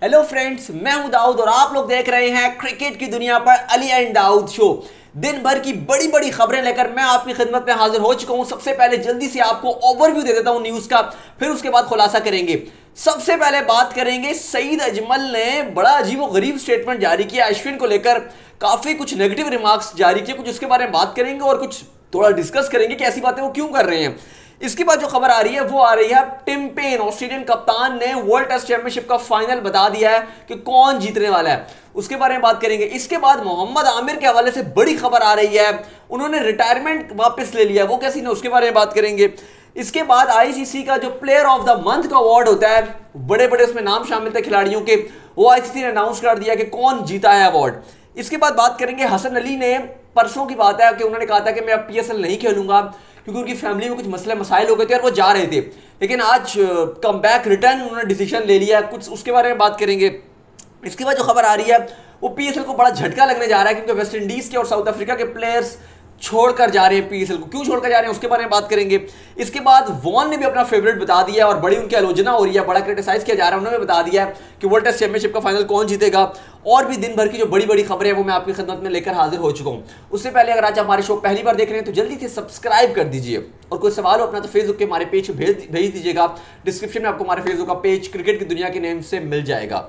Hello friends, मैं हूं दाऊद और आप लोग देख रहे हैं क्रिकेट की दुनिया पर अली एंड दाऊद शो। दिन भर की बड़ी बड़ी खबरें लेकर मैं आपकी खिदमत में हाजिर हो चुका हूं। सबसे पहले जल्दी से आपको ओवरव्यू दे देता हूं न्यूज का, फिर उसके बाद खुलासा करेंगे। सबसे पहले बात करेंगे, सईद अजमल ने बड़ा अजीबोगरीब स्टेटमेंट जारी किया अश्विन को लेकर। काफी कुछ नेगेटिव रिमार्क्स जारी किए, कुछ उसके बारे में बात करेंगे और कुछ थोड़ा डिस्कस करेंगे कि ऐसी बातें वो क्यों कर रहे हैं। इसके बाद जो खबर आ रही है वो आ रही है, टिम पेन ऑस्ट्रेलियन कप्तान ने वर्ल्ड टेस्ट चैंपियनशिप का फाइनल बता दिया है कि कौन जीतने वाला है। उसके बारे में बात करेंगे। इसके बाद मोहम्मद आमिर के हवाले से बड़ी खबर आ रही है, उन्होंने रिटायरमेंट वापस ले लिया, वो कैसी ना उसके बारे में बात करेंगे। इसके बाद आईसीसी का जो प्लेयर ऑफ द मंथ का अवार्ड होता है, बड़े बड़े उसमें नाम शामिल थे खिलाड़ियों के, वो आईसीसी ने अनाउंस कर दिया कि कौन जीता है अवार्ड। इसके बाद बात करेंगे, हसन अली ने परसों की बात है कि उन्होंने कहा था कि मैं अब पीएसएल नहीं खेलूंगा क्योंकि उनकी फैमिली में कुछ मसले मसाइल हो गए थे और वो जा रहे थे, लेकिन आज कम बैक रिटर्न उन्होंने डिसीजन ले लिया, कुछ उसके बारे में बात करेंगे। इसके बाद जो खबर आ रही है वो पीएसएल को बड़ा झटका लगने जा रहा है क्योंकि वेस्ट इंडीज के और साउथ अफ्रीका के प्लेयर्स छोड़कर जा रहे हैं पीएसएल को। क्यों छोड़कर जा रहे हैं उसके बारे में बात करेंगे। इसके बाद वॉन ने भी अपना फेवरेट बता दिया और बड़ी उनकी आलोचना हो रही है, बड़ा क्रिटिसाइज किया जा रहा है। उन्होंने बता दिया है कि वर्ल्ड टेस्ट चैंपियनशिप का फाइनल कौन जीतेगा। और भी दिन भर की जो बड़ी बड़ी खबरें हैं वो मैं आपकी खिदमत में लेकर हाजिर हो चुका हूं। उससे पहले अगर आज हमारे शो पहली बार देख रहे हैं तो जल्दी से सब्सक्राइब कर दीजिए और कोई सवाल हो अपना तो फेसबुक के हमारे पेज भेज दीजिएगा। डिस्क्रिप्शन में आपको हमारे फेसबुक का पेज क्रिकेट की दुनिया के नेम से मिल जाएगा।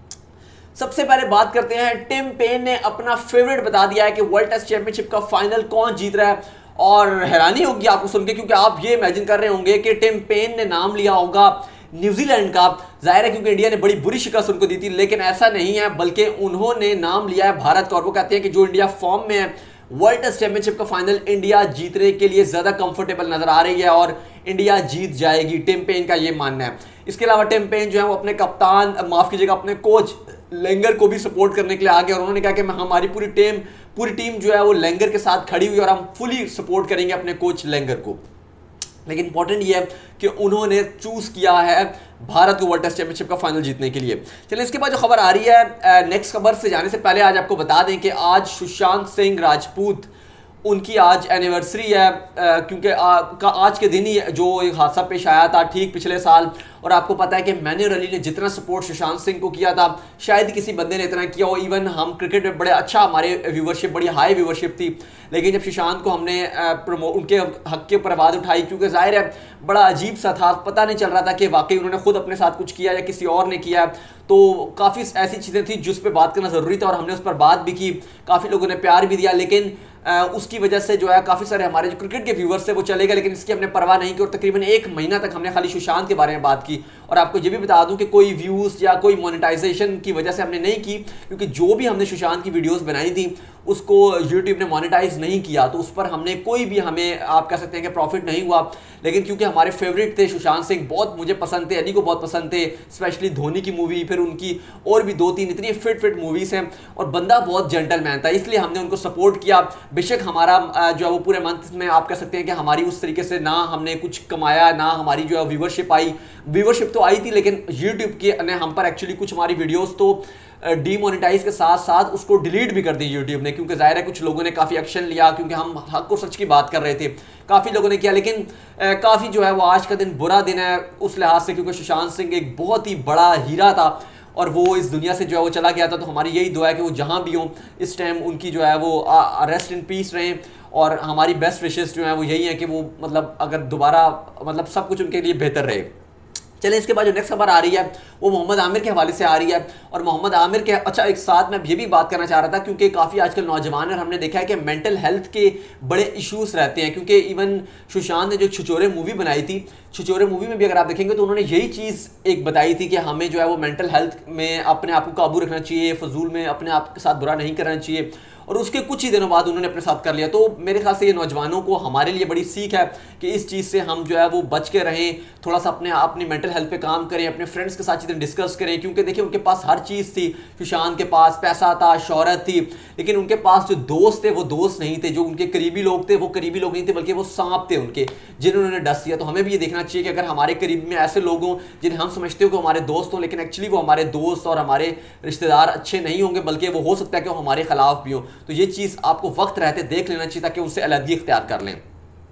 सबसे पहले बात करते हैं, टिम पेन ने अपना फेवरेट बता दिया है कि वर्ल्ड टेस्ट चैंपियनशिप का फाइनल कौन जीत रहा है। और हैरानी होगी आपको सुन के, क्योंकि आप ये इमेजिन कर रहे होंगे कि टिम पेन ने नाम लिया होगा न्यूजीलैंड का। जाहिर है क्योंकि इंडिया ने बड़ी बुरी शिकस्त उनको दी थी, लेकिन ऐसा नहीं है, बल्कि उन्होंने नाम लिया है भारत का। और वो कहते हैं कि जो इंडिया फॉर्म में है, वर्ल्ड टेस्ट चैंपियनशिप का फाइनल इंडिया जीतने के लिए ज्यादा कंफर्टेबल नजर आ रही है और इंडिया जीत जाएगी, टिम पेन का ये मानना है। इसके अलावा टिम पेन जो है वो अपने कप्तान, माफ कीजिएगा, अपने कोच लेंगर को भी सपोर्ट करने के लिए आगे, और उन्होंने कहा कि हमारी पूरी टीम जो है वो लेंगर के साथ खड़ी हुई और हम फुली सपोर्ट करेंगे अपने कोच लेंगर को। लेकिन इंपॉर्टेंट ये है कि उन्होंने चूज किया है भारत को वर्ल्ड टेस्ट चैंपियनशिप का फाइनल जीतने के लिए। चलिए इसके बाद जो खबर आ रही है, नेक्स्ट खबर से जाने से पहले आज आपको बता दें कि आज सुशांत सिंह राजपूत, उनकी आज एनिवर्सरी है, क्योंकि आज के दिन ही जो एक हादसा पेश आया था ठीक पिछले साल। और आपको पता है कि मैन्यूअल अली ने जितना सपोर्ट सुशांत सिंह को किया था शायद किसी बंदे ने इतना किया हो। इवन हम क्रिकेट में बड़े अच्छा, हमारे व्यूवरशिप बड़ी हाई व्यूवरशिप थी, लेकिन जब सुशांत को हमने उनके हक के ऊपर आवाज़ उठाई, क्योंकि जाहिर है बड़ा अजीब सा था, पता नहीं चल रहा था कि वाकई उन्होंने खुद अपने साथ कुछ किया या किसी और ने किया। तो काफ़ी ऐसी चीज़ें थी जिस पर बात करना ज़रूरी था और हमने उस पर बात भी की, काफ़ी लोगों ने प्यार भी दिया, लेकिन उसकी वजह से जो है काफ़ी सारे हमारे जो क्रिकेट के व्यूवर्स थे वो चले गए, लेकिन इसकी हमने परवाह नहीं की और तकरीबन 1 महीना तक हमने खाली सुशांत के बारे में बात की। और आपको ये भी बता दूं कि कोई व्यूज़ या कोई मोनेटाइजेशन की वजह से हमने नहीं की, क्योंकि जो भी हमने सुशांत की वीडियोस बनाई थी उसको यूट्यूब ने मोनेटाइज नहीं किया, तो उस पर हमने कोई भी, हमें आप कह सकते हैं कि प्रॉफिट नहीं हुआ। लेकिन क्योंकि हमारे फेवरेट थे सुशांत सिंह, बहुत मुझे पसंद थे, अली को बहुत पसंद थे, स्पेशली धोनी की मूवी, फिर उनकी और भी 2-3 इतनी फिट मूवीज़ हैं, और बंदा बहुत जेंटलमैन था, इसलिए हमने उनको सपोर्ट किया। बेशक हमारा जो है वो पूरे मंथ में आप कह सकते हैं कि हमारी उस तरीके से ना हमने कुछ कमाया, ना हमारी जो है व्यूवरशिप तो आई थी, लेकिन यूट्यूब के ने हम पर एक्चुअली कुछ हमारी वीडियोस तो डीमोनेटाइज के साथ साथ उसको डिलीट भी कर दी यूट्यूब ने, क्योंकि जाहिर है कुछ लोगों ने काफ़ी एक्शन लिया, क्योंकि हम हक और सच की बात कर रहे थे, काफ़ी लोगों ने किया। लेकिन काफ़ी जो है वो आज का दिन बुरा दिन है उस लिहाज से, क्योंकि सुशांत सिंह एक बहुत ही बड़ा हीरा था और वो इस दुनिया से जो है वो चला गया था। तो हमारी यही दुआ है कि वो जहाँ भी हों इस टाइम उनकी जो है वो रेस्ट इन पीस रहें, और हमारी बेस्ट विशेस जो है वो यही है कि वो मतलब अगर दोबारा मतलब सब कुछ उनके लिए बेहतर रहे। चलिए इसके बाद जो नेक्स्ट खबर आ रही है वो मोहम्मद आमिर के हवाले से आ रही है। और मोहम्मद आमिर के, अच्छा एक साथ मैं ये भी बात करना चाह रहा था, क्योंकि काफ़ी आजकल नौजवान और हमने देखा है कि मेंटल हेल्थ के बड़े इश्यूज रहते हैं, क्योंकि इवन सुशांत ने जो छिछोरे मूवी बनाई थी, छिछोरे मूवी में भी अगर आप देखेंगे तो उन्होंने यही चीज़ एक बताई थी कि हमें जो है वो मेंटल हेल्थ में अपने आप को काबू रखना चाहिए, फजूल में अपने आप के साथ बुरा नहीं करना चाहिए, और उसके कुछ ही दिनों बाद उन्होंने अपने साथ कर लिया। तो मेरे ख्याल से ये नौजवानों को, हमारे लिए बड़ी सीख है कि इस चीज़ से हम जो है वो बच के रहें, थोड़ा सा अपनी मेंटल हेल्थ पे काम करें, अपने फ्रेंड्स के साथ चीज़ें डिस्कस करें, क्योंकि देखिए उनके पास हर चीज़ थी, सुशांत के पास पैसा था, शोहरत थी, लेकिन उनके पास जो दोस्त थे वो दोस्त नहीं थे, जो उनके करीबी लोग थे वो करीबी लोग नहीं थे, बल्कि वो सांप थे उनके, जिन्होंने डस दिया। तो हमें भी ये देखना चाहिए कि अगर हमारे करीब में ऐसे लोग हों जिन्हें हम समझते हो कि हमारे दोस्त हों, लेकिन एक्चुअली वो हमारे दोस्त और हमारे रिश्तेदार अच्छे नहीं होंगे, बल्कि वो हो सकता है कि वो हमारे खिलाफ भी हो, तो ये चीज़ आपको वक्त रहते देख लेना चाहिए ताकि उससे अलग ही इख्तियार कर लें।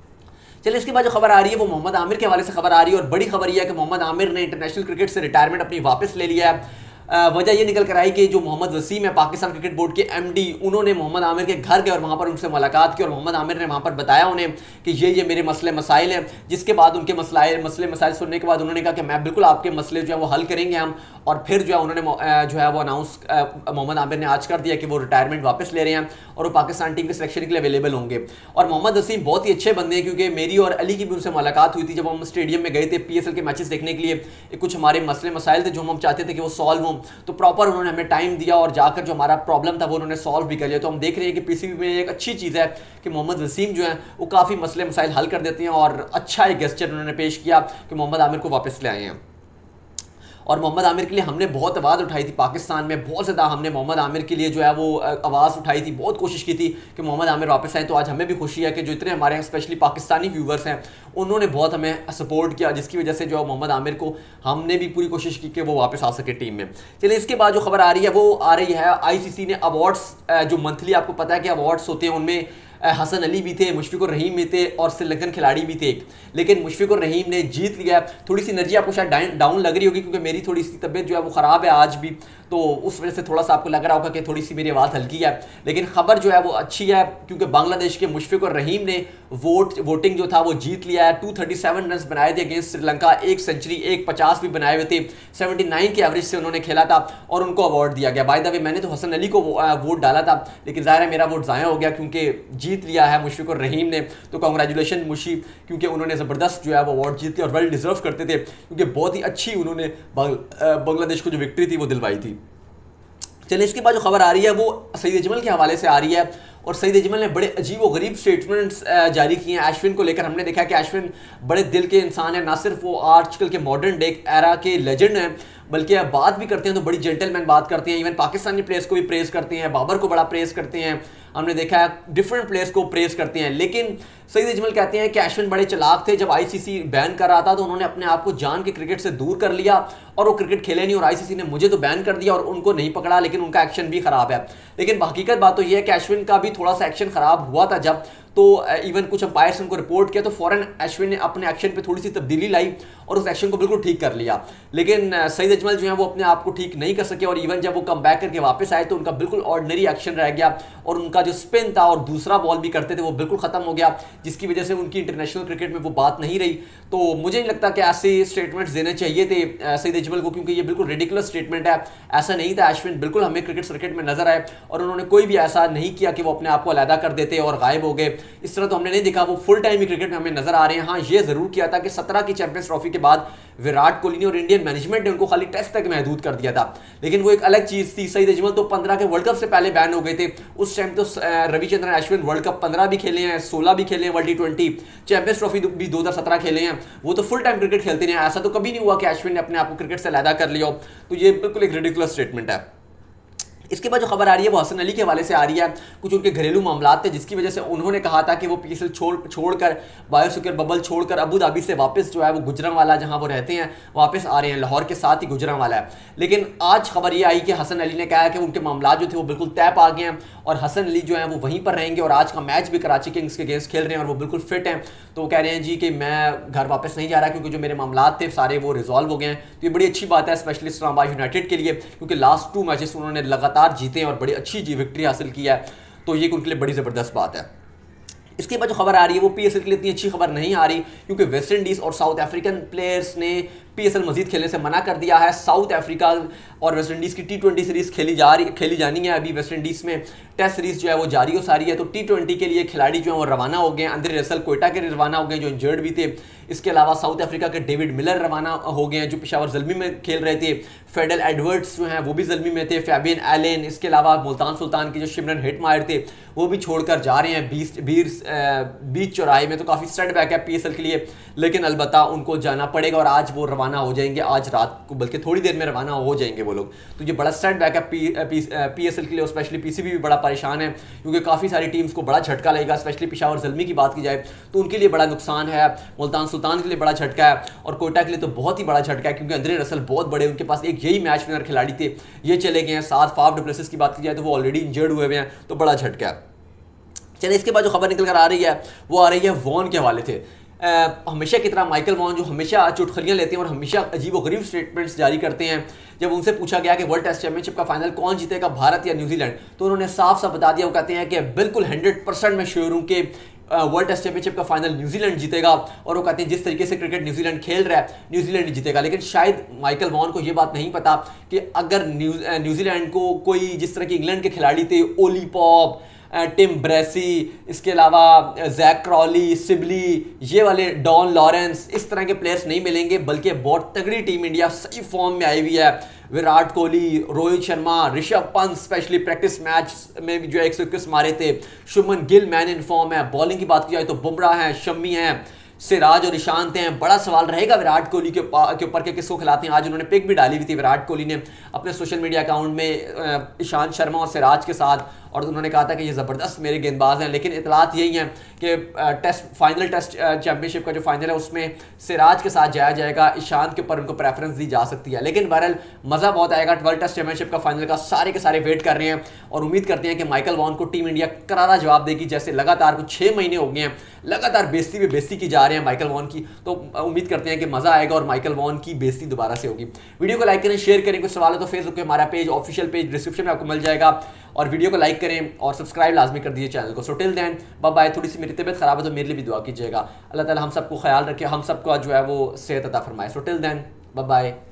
चलिए इसके बाद जो खबर आ रही है वो मोहम्मद आमिर के हवाले से खबर आ रही है, और बड़ी खबर यह है कि मोहम्मद आमिर ने इंटरनेशनल क्रिकेट से रिटायरमेंट अपनी वापस ले लिया है। वजह ये निकल कर आई कि जो मोहम्मद वसीम है पाकिस्तान क्रिकेट बोर्ड के एमडी, उन्होंने मोहम्मद आमिर के घर गए और वहाँ पर उनसे मुलाकात की और मोहम्मद आमिर ने वहाँ पर बताया उन्हें कि ये मेरे मसले मसाइल हैं। जिसके बाद उनके मसले मसाइल सुनने के बाद उन्होंने कहा कि मैं बिल्कुल आपके मसले जो है वो हल करेंगे हम। और फिर जो है उन्होंने जो है वो अनाउंस मोहम्मद आमिर ने आज कर दिया कि वो रिटायरमेंट वापस ले रहे हैं और वो पाकिस्तान टीम के सिलेक्शन के लिए अवेलेबल होंगे। और मोहम्मद वसीम बहुत ही अच्छे बंदे हैं, क्योंकि मेरी और अली की भी उनसे मुलाकात हुई थी जब हम स्टेडियम में गए थे पीएसएल के मैचेस देखने के लिए। कुछ हमारे मसले मसाइल थे जो हम चाहते थे कि वो सॉल्व हों, तो प्रॉपर उन्होंने हमें टाइम दिया और जाकर जो हमारा प्रॉब्लम था वो उन्होंने सॉल्व भी कर लिया। तो हम देख रहे हैं कि पीसीबी में एक अच्छी चीज़ है कि मोहम्मद वसीम जो है वो काफ़ी मसले मसाइल हल कर देते हैं और अच्छा एक गेस्चर उन्होंने पेश किया कि मोहम्मद आमिर को वापस ले आए हैं। और मोहम्मद आमिर के लिए हमने बहुत आवाज़ उठाई थी पाकिस्तान में, बहुत ज़्यादा हमने मोहम्मद आमिर के लिए जो है वो आवाज़ उठाई थी, बहुत कोशिश की थी कि मोहम्मद आमिर वापस आए। तो आज हमें भी खुशी है कि जो इतने हमारे यहाँ स्पेशली पाकिस्तानी व्यूवर्स हैं उन्होंने बहुत हमें सपोर्ट किया, जिसकी वजह से जो है मोहम्मद आमिर को हमने भी पूरी कोशिश की कि वो वापस आ सके टीम में। चलिए इसके बाद जो खबर आ रही है वो आ रही है आईसीसी ने अवार्ड्स, जो मंथली आपको पता है कि अवार्ड्स होते हैं, उनमें हसन अली भी थे, मुशफिकुर रहीम भी थे और श्रीलंकन खिलाड़ी भी थे एक, लेकिन मुशफिकुर रहीम ने जीत लिया। थोड़ी सी एनर्जी आपको शायद डाउन लग रही होगी क्योंकि मेरी थोड़ी सी तबीयत जो है वो ख़राब है आज भी, तो उस वजह से थोड़ा सा आपको लग रहा होगा कि थोड़ी सी मेरी आवाज़ हल्की है, लेकिन खबर जो है वो अच्छी है क्योंकि बांग्लादेश के मुशफिकुर रहीम ने वोटिंग जो था वो जीत लिया है। 237 रन बनाए थे अगेंस्ट श्रीलंका, 1 सेंचुरी 1 50 भी बनाए हुए थे, 79 के एवरेज से उन्होंने खेला था और उनको अवार्ड दिया गया। बाय द वे मैंने तो हसन अली को वोट डाला था, लेकिन ज़ाहिर है मेरा वोट ज़ाया हो गया क्योंकि जीत लिया है मुशफिकुर रहीम ने। तो कांग्रेचुलेशन मुशी, क्योंकि उन्होंने ज़बरदस्त जो है वो अवार्ड जीत लिया और वेल डिजर्व करते थे क्योंकि बहुत ही अच्छी उन्होंने बांग्लादेश को जो विक्ट्री थी वो दिलवाई थी। चलिए इसके बाद जो खबर आ रही है वो सईद अजमल के हवाले से आ रही है और सईद अजमल ने बड़े अजीब व गरीब स्टेटमेंट्स जारी किए हैं अश्विन को लेकर। हमने देखा कि अश्विन बड़े दिल के इंसान है, ना सिर्फ वो आजकल के मॉडर्न डे एरा के लेजेंड हैं बल्कि अब बात भी करते हैं तो बड़ी जेंटलमैन बात करते हैं। इवन पाकिस्तानी प्लेयर्स को भी प्रेस करते हैं, बाबर को बड़ा प्रेस करते हैं, हमने देखा है डिफरेंट प्लेयर्स को प्रेस करते हैं। लेकिन सईद अजमल कहते हैं कि अश्विन बड़े चालाक थे, जब आईसीसी बैन कर रहा था तो उन्होंने अपने आप को जान के क्रिकेट से दूर कर लिया और वो क्रिकेट खेले नहीं और आईसीसी ने मुझे तो बैन कर दिया और उनको नहीं पकड़ा, लेकिन उनका एक्शन भी खराब है। लेकिन हकीकत बात तो यह है कि अश्विन का भी थोड़ा सा एक्शन खराब हुआ था जब, तो इवन कुछ अंपायर्स उनको रिपोर्ट किया तो फौरन अश्विन ने अपने एक्शन पे थोड़ी सी तब्दीली लाई और उस एक्शन को बिल्कुल ठीक कर लिया। लेकिन सईद अजमल जो है वो अपने आप को ठीक नहीं कर सके और इवन जब वो कम बैक करके वापस आए तो उनका बिल्कुल ऑर्डिनरी एक्शन रह गया और उनका जो स्पिन था और दूसरा बॉल भी करते थे वो बिल्कुल खत्म हो गया, जिसकी वजह से उनकी इंटरनेशनल क्रिकेट में वो बात नहीं रही। तो मुझे नहीं लगता कि ऐसे स्टेटमेंट्स देने चाहिए थे सईद अजमल को, क्योंकि ये बिल्कुल रेडिकुलस स्टेटमेंट है। ऐसा नहीं था, अश्विन बिल्कुल हमें क्रिकेट सर्किट में नजर आए और उन्होंने कोई भी ऐसा नहीं किया कि वो अपने आप को अलहदा कर देते और गायब हो गए। इस तरह तो हमने नहीं देखा, वो फुल टाइम ही क्रिकेट में हमें नजर आ रहे हैं। हाँ ये जरूर किया था कि 17 की चैंपियंस ट्रॉफी के बाद विराट कोहली ने और इंडियन मैनेजमेंट ने उनको खाली टेस्ट तक महदूद कर दिया था, लेकिन वो एक अलग चीज थी। सईद अजमल तो 15 के वर्ल्ड कप से पहले बैन हो गए थे, उस टाइम तो रविचंद्रन अश्विन वर्ल्ड कप 15 भी खेले हैं, 16 भी खेले हैं, वर्ल्ड T20 चैंपियंस ट्रॉफी भी 2017 खेले हैं, वो तो फुल टाइम क्रिकेट खेलते हैं। ऐसा तो कभी नहीं हुआ कि अश्विन ने अपने आप को क्रिकेट से अलहदा कर लिया हो, तो ये बिल्कुल एक रेडिकुलस स्टेटमेंट है। इसके बाद जो खबर आ रही है वो हसन अली के हवाले से आ रही है। कुछ उनके घरेलू मामला थे जिसकी वजह से उन्होंने कहा था कि वो पीएसएल छोड़कर बायोसिक्योर बबल छोड़कर अबू धाबी से वापस जो है वो गुजरांवाला जहां वो रहते हैं वापस आ रहे हैं, लाहौर के साथ ही गुजरांवाला है। लेकिन आज खबर ये आई कि हसन अली ने कहा कि उनके मामला जो थे वो बिल्कुल तय पा गए हैं और हसन अली जो है वो वहीं पर रहेंगे और आज का मैच भी कराची किंग्स के अगेंस्ट खेल रहे हैं और वो बिल्कुल फिट हैं। तो वो कह रहे हैं जी कि मैं घर वापस नहीं जा रहा क्योंकि जो मेरे मामला थे सारे वो रिजॉल्व हो गए हैं। तो ये बड़ी अच्छी बात है स्पेशली इस्लामाबाद यूनाइटेड के लिए, क्योंकि लास्ट 2 मैचेस उन्होंने लगातार जीते हैं और बड़ी अच्छी विक्ट्री हासिल की है, तो ये उनके लिए बड़ी ज़बरदस्त बात है। इसके बाद जो खबर आ रही है वो पीएसएल के लिए इतनी अच्छी खबर नहीं आ रही क्योंकि वेस्ट इंडीज़ और साउथ अफ्रीकन प्लेयर्स ने पीएसएल मजीद खेलने से मना कर दिया है। साउथ अफ्रीका और वेस्ट इंडीज़ की T20 सीरीज़ खेली जानी है। अभी वेस्ट इंडीज़ में टेस्ट सीरीज़ जो है वो जारी हो सारी है, तो T20 के लिए खिलाड़ी जो है वो रवाना हो गए। अंद्रे रसल कोयटा के रवाना हो गए जो इंजर्ड भी थे। इसके अलावा साउथ अफ्रीका के डेविड मिलर रवाना हो गए हैं जो पेशावर ज़ल्मी में खेल रहे थे। फेडल एडवर्ड्स जो हैं वो भी ज़ल्मी में थे, फैबियन एलन, इसके अलावा मुल्तान सुल्तान के जो शिमरन हिटमायर थे वो भी छोड़कर जा रहे हैं बीच चौराहे में। तो काफ़ी सेटबैक है पीएसएल के लिए, लेकिन अलबत्ता उनको जाना पड़ेगा और आज वो रवाना हो जाएंगे, आज रात को बल्कि थोड़ी देर में रवाना हो जाएंगे वो लोग। तो ये बड़ा सेटबैक है पीएसएल के लिए और स्पेशली पीसीबी भी बड़ा परेशान है क्योंकि काफ़ी सारी टीम्स को बड़ा झटका लगेगा। स्पेशली पेशावर ज़ल्मी की बात की जाए तो उनके लिए बड़ा नुकसान है, मुल्तान सुल्तान के लिए बड़ा झटका है और कोयटा के लिए तो बहुत ही बड़ा झटका है क्योंकि अंद्रे रसल बहुत बड़े, उनके पास एक यही मैच विनर खिलाड़ी थे, ये चले गए हैं। साथ फाफ डु प्लेसिस की बात की जाए तो वो ऑलरेडी इंजर्ड हुए हैं, तो बड़ा झटका है। चलिए इसके बाद जो खबर निकल कर आ रही है वो आ रही है वॉन के हवाले से। हमेशा की तरह माइकल वॉन जो हमेशा चुटखलियां लेते हैं और हमेशा अजीबोगरीब स्टेटमेंट्स जारी करते हैं, जब उनसे पूछा गया कि वर्ल्ड टेस्ट चैंपियनशिप का फाइनल कौन जीतेगा, भारत या न्यूजीलैंड, तो उन्होंने साफ साफ बता दिया। वो कहते हैं कि बिल्कुल 100% मैं श्योर हूं कि वर्ल्ड टेस्ट चैंपियनशिप का फाइनल न्यूजीलैंड जीतेगा। और वो कहते हैं जिस तरीके से क्रिकेट न्यूजीलैंड खेल रहा है न्यूजीलैंड जीतेगा। लेकिन शायद माइकल वॉन को यह बात नहीं पता कि अगर न्यूजीलैंड को कोई जिस तरह के इंग्लैंड के खिलाड़ी थे, ओली पॉप, टिम ब्रेसी, इसके अलावा जैक क्रॉली, सिबली, ये वाले डॉन लॉरेंस, इस तरह के प्लेयर्स नहीं मिलेंगे, बल्कि बहुत तगड़ी टीम इंडिया सही फॉर्म में आई हुई है। Virat Kohli, Rohit Sharma, Rishabh Pant specially practice match में भी जो 121 मारे थे, Shubman Gill man in form है। बॉलिंग की बात की जाए तो बुमराह हैं, शमी हैं, सिराज और ईशांत हैं। बड़ा सवाल रहेगा विराट कोहली के ऊपर के किसको खिलाते हैं। आज उन्होंने पिक भी डाली हुई थी विराट कोहली ने अपने सोशल मीडिया अकाउंट में ईशांत शर्मा और सिराज के साथ, और उन्होंने कहा था कि ये ज़बरदस्त मेरे गेंदबाज हैं। लेकिन इतलात यही हैं कि फाइनल टेस्ट चैंपियनशिप का जो फाइनल है उसमें सिराज के साथ जाया जाएगा, ईशांत के ऊपर उनको प्रेफरेंस दी जा सकती है। लेकिन बहरहाल मज़ा बहुत आएगा। वर्ल्ड टेस्ट चैंपियनशिप का फाइनल का सारे के सारे वेट कर रहे हैं और उम्मीद करते हैं कि माइकल वॉन को टीम इंडिया करारा जवाब देगी। जैसे लगातार कुछ 6 महीने हो गए हैं लगातार बेइज्जती पे बेइज्जती की जा रहे हैं माइकल वॉन की, तो उम्मीद करते हैं कि मज़ा आएगा और माइकल वॉन की बेइज्जती दोबारा से होगी। वीडियो को लाइक करें, शेयर करें। कुछ सवाल हो तो फेसबुक पे हमारा पेज, ऑफिशियल पेज डिस्क्रिप्शन में आपको मिल जाएगा, और वीडियो को लाइक करें और सब्सक्राइब लाजमी कर दीजिए चैनल को। So till then bye bye. थोड़ी सी मेरी तबीयत खराब है तो मेरे लिए भी दुआ कीजिएगा। अल्लाह ताला हम सबको ख्याल रखे, हम सबका जो है वो सेहत अता फरमाए। So till then bye bye.